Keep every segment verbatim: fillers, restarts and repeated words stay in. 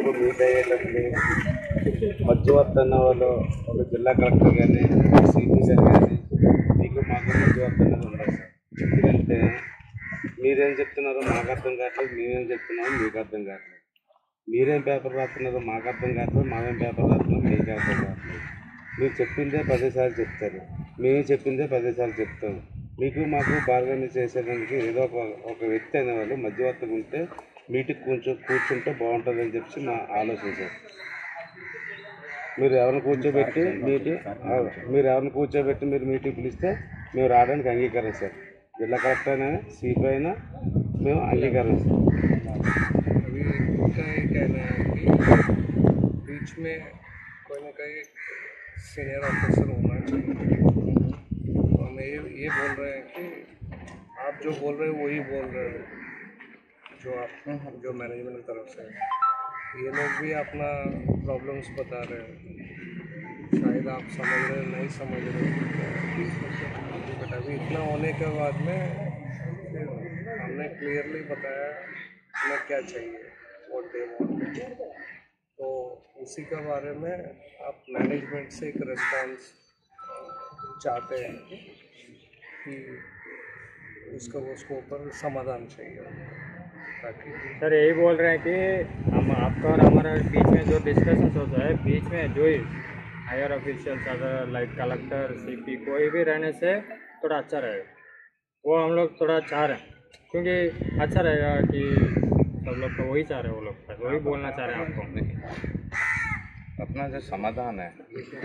మాకు మీట్ అయ్యేటప్పుడు మధ్యవర్తి అన్న వాళ్ళు ఒక జిల్లా కలెక్టర్ కానీ సిపి గారు కానీ మీకు మాకు మధ్యవర్తి అనేది ఉండదు సార్. ఎందుకంటే మీరేం చెప్తున్నారో మాకు అర్థం కావట్లేదు, మేమేం చెప్తున్నామో మీకు అర్థం కావట్లేదు. మీరేం పేపర్ రాస్తున్నారో మాకు అర్థం కావట్లేదు, మామేం పేపర్ రాస్తున్నామో మీకు అర్థం కావట్లేదు. మీరు చెప్పిందే పదేసార్లు చెప్తారు, మేము చెప్పిందే పదేసార్లు చెప్తాము. మీకు మాకు బార్గెన్ చేసేదానికి ఏదో ఒక ఒక వ్యక్తి అనేవాళ్ళు మధ్యవర్తిగా ఉంటే మీటింగ్ కూర్చో కూర్చుంటే బాగుంటుందని చెప్పి మా ఆలోచన సార్. మీరు ఎవరిని కూర్చోబెట్టి మీటింగ్ మీరు ఎవరిని కూర్చోబెట్టి మీరు మీటింగ్ పిలిస్తే మేము రావడానికి అంగీకారం సార్. जिला कलेक्टर है सीपी है ना मैं अंगीकारण से अभी उनका ये कहना है कि बीच में कोई ना कोई सीनियर ऑफिसर होना चाहिए। तो हम ये ये बोल रहे हैं कि आप जो बोल रहे हो वही बोल रहे हो, जो आप जो मैनेजमेंट की तरफ से ये लोग भी अपना प्रॉब्लम्स बता रहे हैं, शायद आप समझ रहे नहीं समझ रहे। बट अभी इतना होने के बाद में हमने क्लियरली बताया हमें क्या चाहिए, व्हाट दे वांट, तो उसी के बारे में आप मैनेजमेंट से एक रिस्पांस चाहते हैं कि उसका उसको ऊपर समाधान चाहिए ताकि। सर यही बोल रहे हैं कि हम आपका और हमारा बीच में जो डिस्कशंस होता है, बीच में जो ही higher officials other like collector CP कोई भी रहने से थोड़ा अच्छा रहेगा, वो हम लोग थोड़ा चाह रहे हैं, क्योंकि अच्छा रहेगा कि सब लोग तो वही चाह रहे हैं, वो लोग वही बोलना चाह रहे हैं आपको। अपना जो समाधान है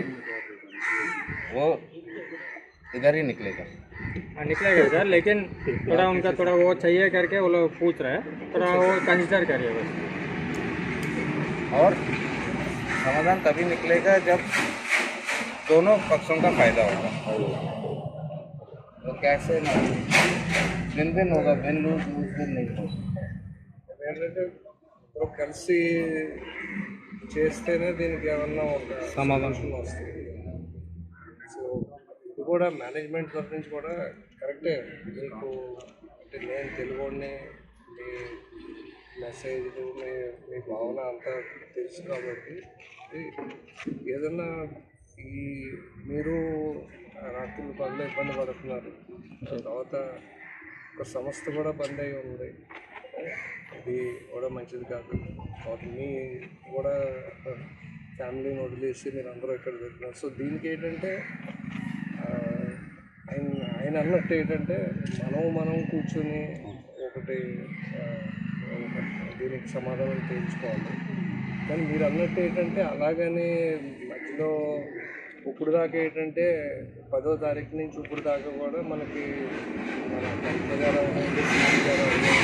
वो इधर ही निकलेगा। हाँ निकलेगा सर, लेकिन थोड़ा उनका थोड़ा वो चाहिए करके वो लोग पूछ रहे हैं, थोड़ा वो कंसिडर करिए बस। और समाधान तभी निकलेगा जब दोनों पक्षों का फायदा होगा। तो कैसे ना विन विन होगा, विन लूज लूज विन नहीं होगा। तो కలిసి చేస్తేనే దీనికి ఏమన్నా ఒక సమాధానం వస్తుంది. సో ఇది కూడా మేనేజ్మెంట్ తరఫు నుంచి కూడా కరెక్టే. మీకు అంటే నేను తెలుగుని మీ మెసేజ్ మీ మీ భావన అంతా తెలుసు కాబట్టి ఏదన్నా ఈ మీరు రాత్రులు పనులు ఇబ్బంది పడుతున్నారు, తర్వాత ఒక సంస్థ కూడా బంద్ అయి ఉంది, ఇది కూడా మంచిది కాదు. తర్వాత మీ కూడా ఫ్యామిలీని వదిలేసి మీరు అందరూ ఇక్కడ వెళ్తున్నారు. సో దీనికి ఏంటంటే ఆయన ఆయన అన్నట్టు ఏంటంటే మనం మనం కూర్చొని ఒకటి దీనికి సమాధానం తెలుసుకోవాలి. కానీ మీరు అన్నట్టు ఏంటంటే అలాగని మధ్యలో ఇప్పుడు దాకా ఏంటంటే పదో తారీఖు నుంచి ఇప్పుడు దాకా కూడా మనకి మన కలెక్టర్ గారు అవనండి, సీఎం గారు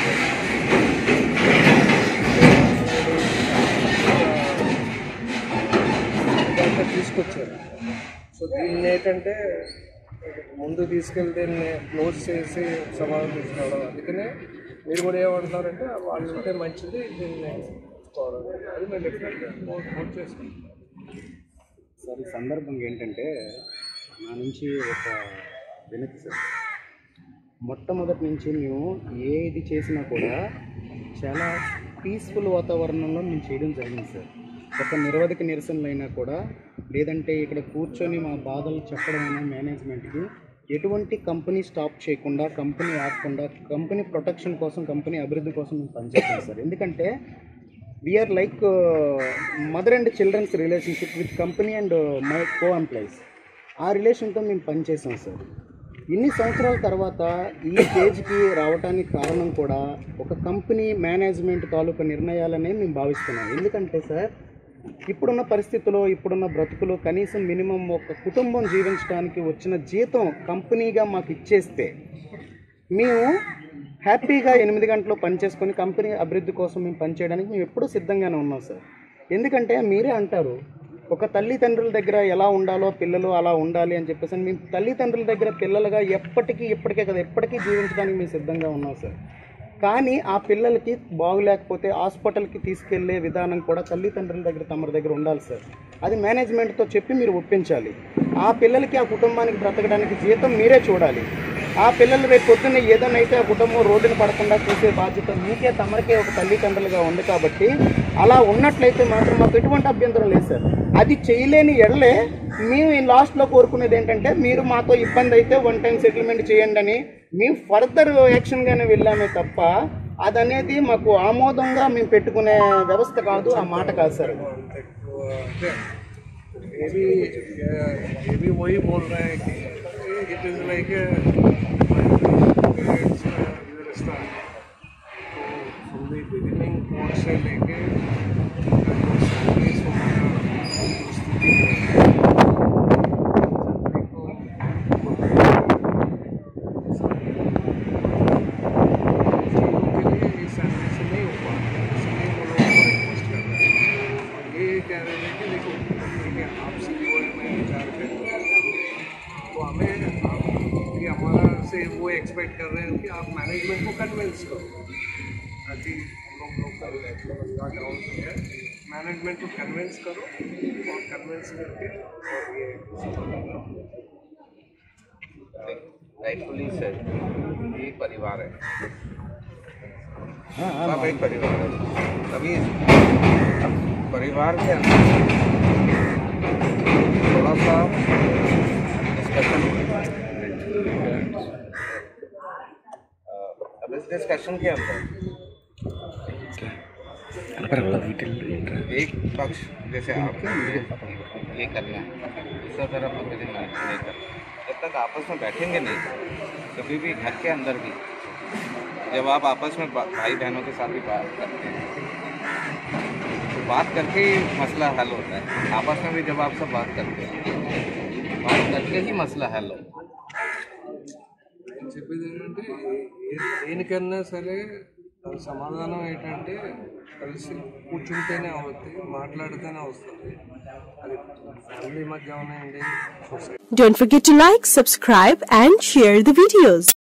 అవనండి తీసుకొచ్చారు. సో దీన్ని ఏంటంటే ముందు తీసుకెళ్తే క్లోజ్ చేసి సమాధానం తీసుకురావడం. అందుకనే మీరు కూడా ఏమంటున్నారంటే వాళ్ళు ఉంటే మంచిది, దీన్ని తీసుకోవడం అది మేము డెఫినెట్గా నోట్ చేసుకుంటాం. సార్ ఈ సందర్భంగా ఏంటంటే నా నుంచి ఒక వినతి సార్. మొట్టమొదటి నుంచి మేము ఏది చేసినా కూడా చాలా పీస్ఫుల్ వాతావరణంలో మేము చేయడం జరిగింది సార్. ఒక నిరవధిక నిరసనలైనా కూడా, లేదంటే ఇక్కడ కూర్చొని మా బాధలు చెప్పడమైనా మేనేజ్మెంట్కి ఎటువంటి కంపెనీ స్టాప్ చేయకుండా, కంపెనీ ఆపకుండా, కంపెనీ ప్రొటెక్షన్ కోసం, కంపెనీ అభివృద్ధి కోసం మేము పనిచేస్తాం సార్. ఎందుకంటే we are like mother and children's relationship with company and my co employees. ఆ రిలేషన్తో మేము పనిచేసాం సార్. ఇన్ని సంవత్సరాల తర్వాత ఈ స్టేజ్కి రావడానికి కారణం కూడా ఒక కంపెనీ మేనేజ్మెంట్ తాలూకా నిర్ణయాలనే మేము భావిస్తున్నాం. ఎందుకంటే సార్ ఇప్పుడున్న పరిస్థితుల్లో, ఇప్పుడున్న బ్రతుకులో కనీసం మినిమం ఒక కుటుంబం జీవించడానికి వచ్చిన జీతం కంపెనీగా మాకు ఇచ్చేస్తే మేము హ్యాపీగా ఎనిమిది గంటలు పనిచేసుకొని కంపెనీ అభివృద్ధి కోసం మేము పనిచేయడానికి మేము ఎప్పుడూ సిద్ధంగానే ఉన్నాం సార్. ఎందుకంటే మీరే అంటారు ఒక తల్లిదండ్రుల దగ్గర ఎలా ఉండాలో పిల్లలు అలా ఉండాలి అని చెప్పేసి మేము తల్లిదండ్రుల దగ్గర పిల్లలుగా ఎప్పటికీ ఇప్పటికే కదా ఎప్పటికీ జీవించడానికి మేము సిద్ధంగా ఉన్నాం సార్. కానీ ఆ పిల్లలకి బాగులేకపోతే హాస్పిటల్కి తీసుకెళ్లే విధానం కూడా తల్లిదండ్రుల దగ్గర తమ దగ్గర ఉండాలి సార్. అది మేనేజ్మెంట్తో చెప్పి మీరు ఒప్పించాలి. ఆ పిల్లలకి ఆ కుటుంబానికి బ్రతకడానికి జీతం మీరే చూడాలి. ఆ పిల్లలు రేపు పొద్దున్న ఏదైనా అయితే ఆ కుటుంబం రోడ్డున పడకుండా చూసే బాధ్యత మీకే తమరికే ఒక తల్లిదండ్రులుగా ఉంది. కాబట్టి అలా ఉన్నట్లయితే మాత్రం మాకు ఎటువంటి అభ్యంతరం లేదు సార్. అది చేయలేని ఎడలే మేము ఈ లాస్ట్లో కోరుకునేది ఏంటంటే మీరు మాతో ఇబ్బంది అయితే వన్ టైం సెటిల్మెంట్ చేయండి అని మేము ఫర్దర్ యాక్షన్గానే వెళ్ళామే తప్ప అదనేది మాకు ఆమోదంగా మేము పెట్టుకునే వ్యవస్థ కాదు, ఆ మాట కాదు సార్. ये भी ये भी वही बोल रहा है कि it is like from the beginning court से लेके सैलरीज वो एक्सपेक्ट कर रहे हैं कि आप मैनेजमेंट को कन्विंस करो ताकि हम लोग लोग का ग्राउंड है मैनेजमेंट को कन्विंस करो और कन्विंस करके और ये राइटफुली सर ये परिवार है, सब एक परिवार है. तभी परिवार के अंदर थोड़ा सा डिस्कशन अब इस डिस्कशन के अंदर एक पक्ष जैसे आप ये करना है, दूसरा तरफ नहीं कर. जब तक आपस में बैठेंगे नहीं, कभी भी घर के अंदर भी जब आप आपस में भाई बहनों के साथ भी बात करते हैं तो बात करके ही मसला हल होता है. आपस में भी जब आप सब बात करते हैं, बात करके ही मसला हल होता है. చెప్పేది ఏంటంటే దేనికన్నా సరే సమాధానం ఏంటంటే కలిసి కూర్చుంటేనే అవుతుంది, మాట్లాడితేనే వస్తుంది. అది ఫ్యామిలీ మధ్య ఉన్నాయండి. Don't forget to like, subscribe and share the videos.